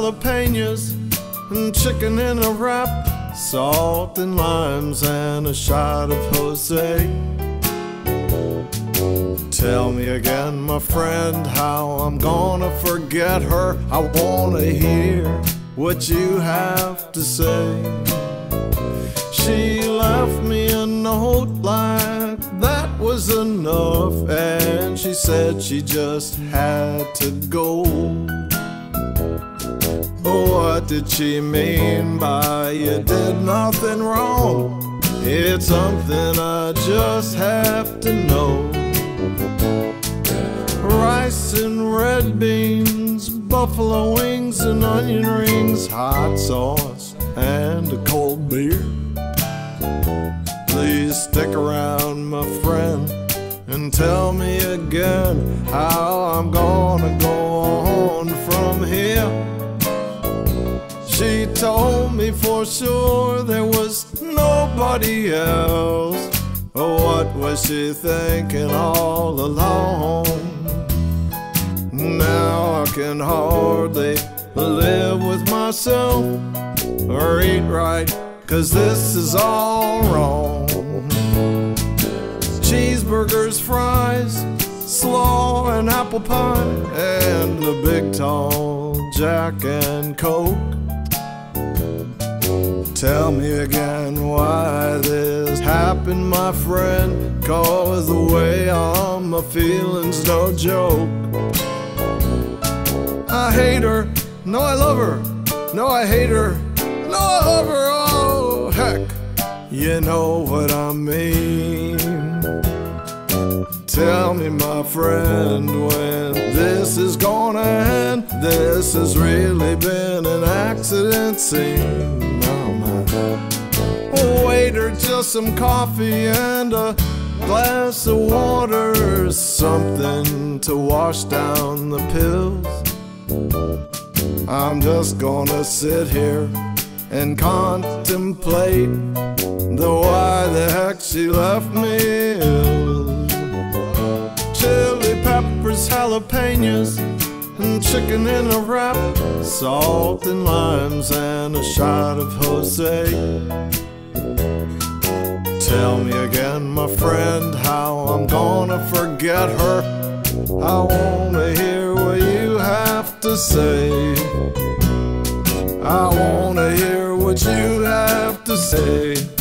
jalapenos and chicken in a wrap, salt and limes and a shot of Jose. Tell me again, my friend, how I'm gonna forget her. I wanna hear what you have to say. She left me a note like that was enough, and she said she just had to go. What did she mean by you did nothing wrong? It's something I just have to know. Rice and red beans, buffalo wings and onion rings, hot sauce and a cold beer. Please stick around, my friend, and tell me again how I'm gonna go on from here. She told me for sure there was nobody else. What was she thinking all along? Now I can hardly live with myself or eat right, 'cause this is all wrong. Cheeseburgers, fries, slaw and apple pie, and a big tall Jack and Coke. Tell me again why this happened, my friend, 'cause the way I'm feeling's no joke. I hate her, no I love her, no I hate her, no I love her, oh heck, you know what I mean. Tell me, my friend, when this is gonna end. This has really been an accident scene. Oh, waiter, just some coffee and a glass of water, something to wash down the pills. I'm just gonna sit here and contemplate the why the heck she left me ill. Chili peppers, jalapenos and chicken in a wrap, salt and limes and a shot of Jose. Tell me again, my friend, how I'm gonna forget her. I wanna hear what you have to say. I wanna hear what you have to say.